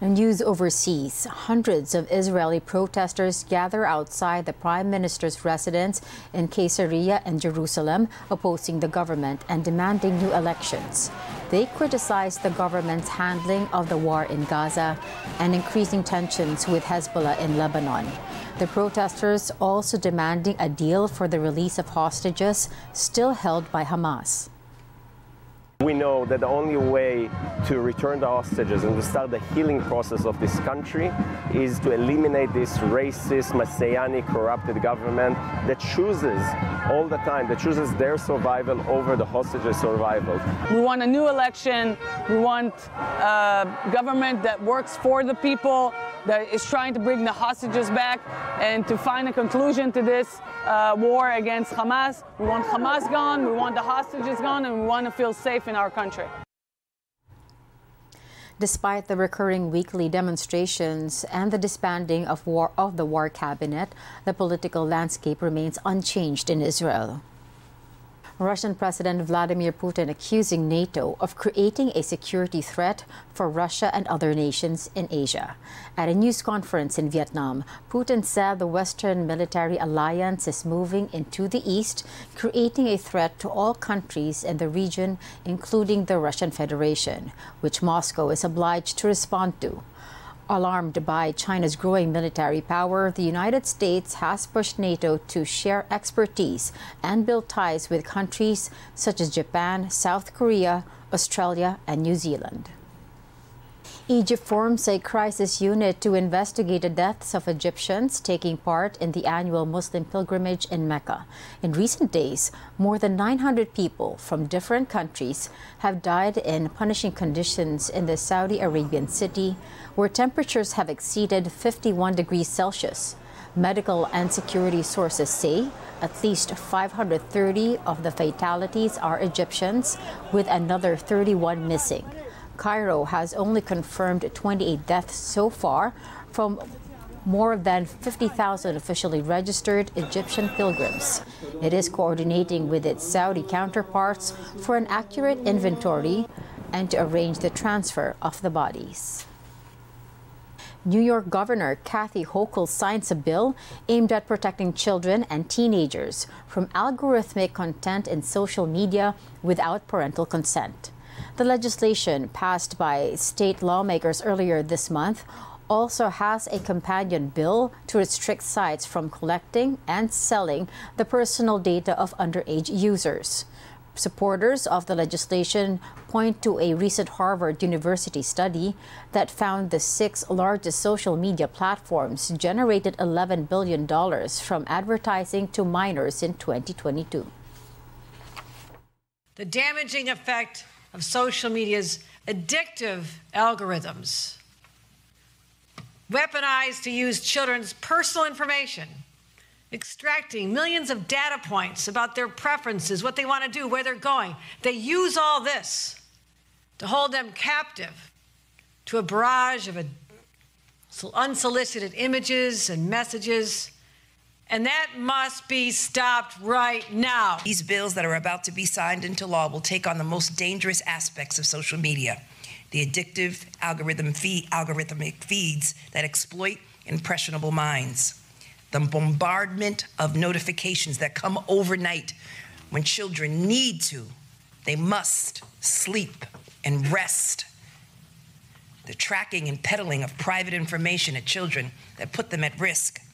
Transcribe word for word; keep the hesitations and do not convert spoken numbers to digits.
News overseas. Hundreds of Israeli protesters gather outside the Prime Minister's residence in Caesarea and Jerusalem, opposing the government and demanding new elections. They criticize the government's handling of the war in Gaza and increasing tensions with Hezbollah in Lebanon. The protesters also demanding a deal for the release of hostages still held by Hamas. We know that the only way to return the hostages and to start the healing process of this country is to eliminate this racist, messianic, corrupted government that chooses all the time, that chooses their survival over the hostages' survival. We want a new election. We want a government that works for the people, that is trying to bring the hostages back and to find a conclusion to this uh, war against Hamas. We want Hamas gone, we want the hostages gone, and we want to feel safe in our country. Despite the recurring weekly demonstrations and the disbanding of, war, of the war cabinet, the political landscape remains unchanged in Israel. Russian President Vladimir Putin accusing NATO of creating a security threat for Russia and other nations in Asia. At a news conference in Vietnam, Putin said the Western military alliance is moving into the east, creating a threat to all countries in the region, including the Russian Federation, which Moscow is obliged to respond to. Alarmed by China's growing military power, the United States has pushed NATO to share expertise and build ties with countries such as Japan, South Korea, Australia, and New Zealand. Egypt forms a crisis unit to investigate the deaths of Egyptians taking part in the annual Muslim pilgrimage in Mecca. In recent days, more than nine hundred people from different countries have died in punishing conditions in the Saudi Arabian city, where temperatures have exceeded fifty-one degrees Celsius. Medical and security sources say at least five hundred thirty of the fatalities are Egyptians, with another thirty-one missing. Cairo has only confirmed twenty-eight deaths so far from more than fifty thousand officially registered Egyptian pilgrims. It is coordinating with its Saudi counterparts for an accurate inventory and to arrange the transfer of the bodies. New York Governor Kathy Hochul signs a bill aimed at protecting children and teenagers from algorithmic content in social media without parental consent. The legislation passed by state lawmakers earlier this month also has a companion bill to restrict sites from collecting and selling the personal data of underage users. Supporters of the legislation point to a recent Harvard University study that found the six largest social media platforms generated eleven billion dollars from advertising to minors in twenty twenty-two. The damaging effect of social media's addictive algorithms, weaponized to use children's personal information, extracting millions of data points about their preferences, what they want to do, where they're going. They use all this to hold them captive to a barrage of unsolicited images and messages. And that must be stopped right now. These bills that are about to be signed into law will take on the most dangerous aspects of social media, the addictive algorithm feed, algorithmic feeds that exploit impressionable minds, the bombardment of notifications that come overnight when children need to, they must sleep and rest, the tracking and peddling of private information at children that put them at risk,